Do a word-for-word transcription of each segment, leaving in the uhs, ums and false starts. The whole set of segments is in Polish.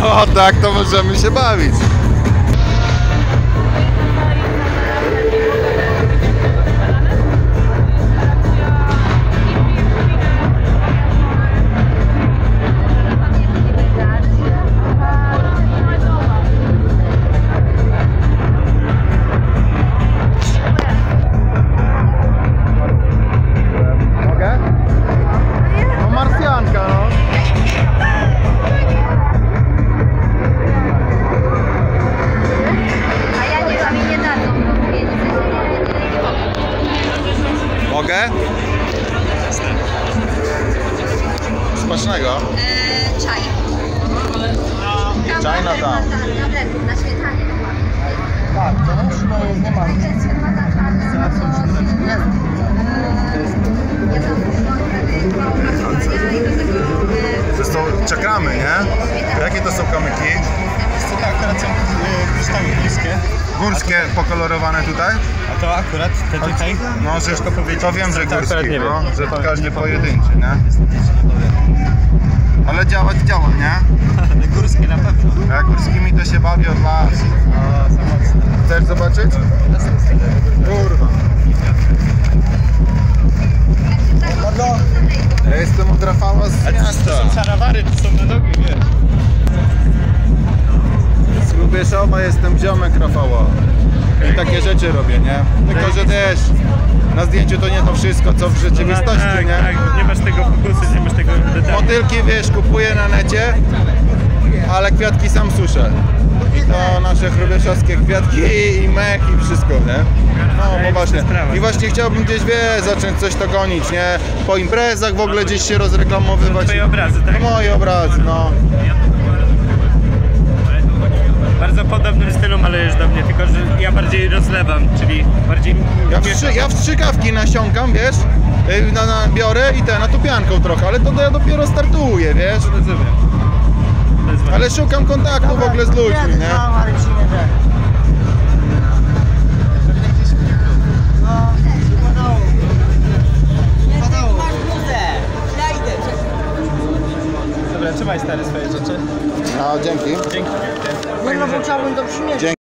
No tak, to możemy się bawić. Mogę? Smacznego. Eee, czaj. Czaj na tam. Na śmietanie. Tak, to już nie ma. Zresztą czekamy, nie? Jakie to są kamyki? To akurat są kryształy górskie. Górskie, pokolorowane tutaj? A to akurat te tutaj. No, że Ciężko powiedzieć. to wiem, że To akurat górski, nie wiem. no, że to każdy pojedynczy, nie? Ale działać działa, nie? Ale górskie na pewno. Ja górskimi to się bawię od lat. No, są mocne. Chcesz zobaczyć? Kurwa. Ja jestem od Rafała z miasta. To są carawary, to są na nogi, wiesz. Z Lubieszowa jestem ziomek Rafała. I takie rzeczy robię, nie? Tylko, że też na zdjęciu to nie to wszystko, co w rzeczywistości, tak, nie? Tak, nie masz tego fokusu, nie masz tego detailu. Motylki, wiesz, kupuję na necie, ale kwiatki sam suszę. I to nasze chrubieszowskie kwiatki i mech i wszystko, nie? No, poważnie. I właśnie chciałbym gdzieś, wie, zacząć coś to gonić, nie? Po imprezach w ogóle gdzieś się rozreklamowywać. Twoje obrazy, tak? No, moje obrazy, no. Bardzo podobnym stylu malujesz do mnie, tylko że ja bardziej rozlewam, czyli bardziej... Ja w, trzy, ja w strzykawki nasiąkam, wiesz? Yy, Na, na, biorę i ten, natupianką trochę, ale to ja dopiero startuję, wiesz? Rozumiem. To jest ważne. Ale szukam kontaktu w ogóle z ludźmi, nie? Dobra, trzymaj stary swoje rzeczy. No, dzięki. Dzięki. Nie no, bo chciałbym to przymierzyć. Dzięki.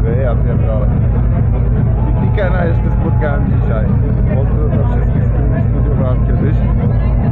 wy, ja pierdolę. I Tikena jeszcze spotkałem dzisiaj. Pozdro dla wszystkich, z którymi studiowałem kiedyś.